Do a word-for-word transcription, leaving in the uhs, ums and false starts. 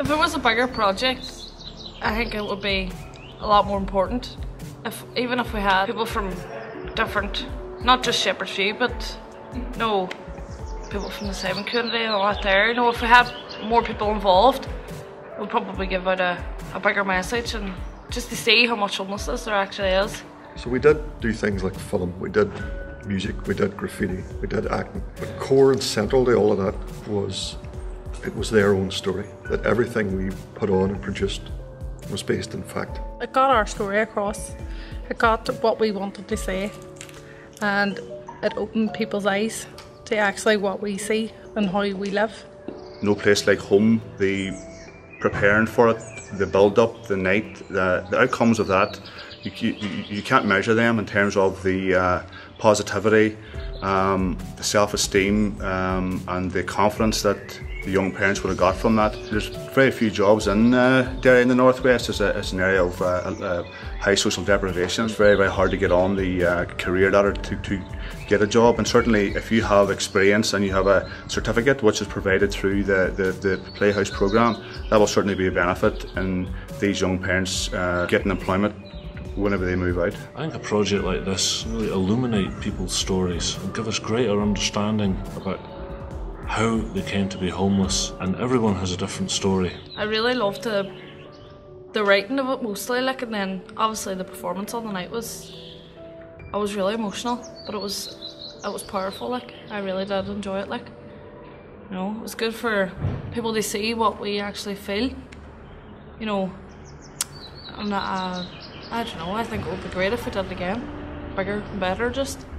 If it was a bigger project, I think it would be a lot more important. If even if we had people from different, not just Shepherd's View, but no, people from the Simon community and all that there. You know, if we had more people involved, we'd probably give out a, a bigger message and just to see how much homelessness there actually is. So we did do things like film, we did music, we did graffiti, we did acting. But core and central to all of that was, it was their own story. That everything we put on and produced was based in fact. It got our story across. It got what we wanted to say, and it opened people's eyes to actually what we see and how we live. No place like home. The preparing for it, the build up, the night, the, the outcomes of that, you, you, you can't measure them in terms of the uh, positivity, um, the self-esteem um, and the confidence that the young parents would have got from that. There's very few jobs in uh, Derry in the Northwest. It's, a, it's an area of uh, uh, high social deprivation. It's very, very hard to get on the uh, career ladder to, to get a job, and certainly if you have experience and you have a certificate which is provided through the, the, the Playhouse programme, that will certainly be a benefit in these young parents uh, getting employment whenever they move out. I think a project like this really illuminate people's stories and give us greater understanding about how they came to be homeless, and everyone has a different story. I really loved the, the writing of it mostly, like, and then obviously the performance on the night was, I was really emotional, but it was, it was powerful, like, I really did enjoy it, like, you know, it was good for people to see what we actually feel, you know, and uh, I don't know, I think it would be great if we did it again, bigger and better just.